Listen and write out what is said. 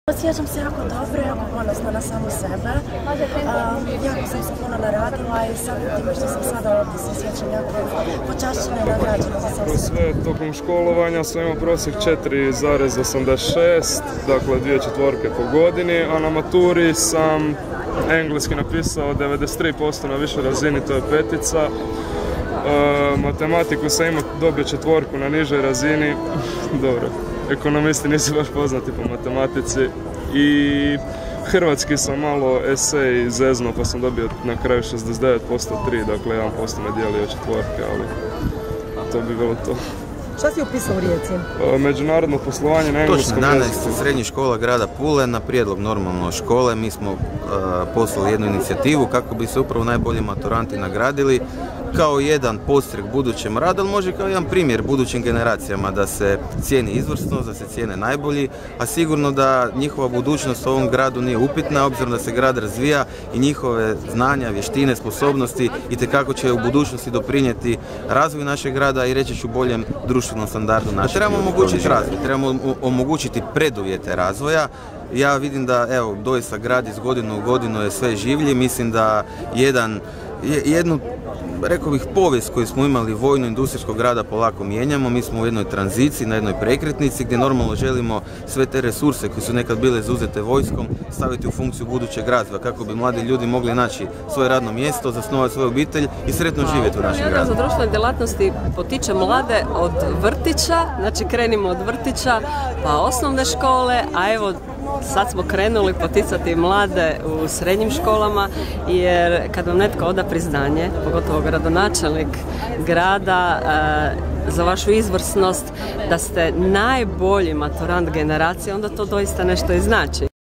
Osjećam se jako dobro, jako ponosna na samu sebe. Jako sam se puno naradila i samim time što sam sada ovdje se osjećam jako počašćena i nagrađena za sam sebe. Sve tokom školovanja sam imao prosjek 4,86, dakle 2 četvorke po godini, a na maturi sam engleski napisao 93% na višoj razini, to je petica. Matematiku sam dobio četvorku na nižoj razini, dobro. Ekonomisti nisu baš poznati po matematici i hrvatski sam malo esej zeznuo pa sam dobio na kraju 69% 3, dakle 1% me dijelio četvorke, ali to bi bilo to. Šta si upisao u Rijeci? Međunarodno poslovanje na engleskom jeziku. Točno, srednjih škola grada Pule na prijedlog normalno škole mi smo poslali jednu inicijativu kako bi se upravo najbolji maturanti nagradili kao jedan podstrek budućem radu, ali može kao jedan primjer budućim generacijama da se cijeni izvrsnost, da se cijene najbolji, a sigurno da njihova budućnost u ovom gradu nije upitna, obzirom da se grad razvija i njihove znanja, vještine, sposobnosti itekako će u budućnosti doprinijeti razvoju našeg grada i reći ću boljem društvenom standardu našeg. Trebamo omogućiti razvoj, trebamo omogućiti preduvjete razvoja. Ja vidim da, evo, doista grad iz godinu u godinu je sve življi. Mislim da jednu, rekao bih, povijest koju smo imali vojno-industrijskog grada polako mijenjamo. Mi smo u jednoj tranziciji, na jednoj prekretnici gdje normalno želimo sve te resurse koji su nekad bile izuzete vojskom staviti u funkciju budućeg razvoja kako bi mladi ljudi mogli naći svoje radno mjesto, zasnovati svoju obitelj i sretno živjeti u našem gradu. Za društvene djelatnosti potiče mlade od vrtića, znači krenimo od vrtića pa osnovne škole, a evo sad smo krenuli poticati mlade u srednjim školama, jer kad vam netko oda priznanje, pogotovo gradonačelnik grada, za vašu izvrsnost, da ste najbolji maturant generacije, onda to doista nešto i znači.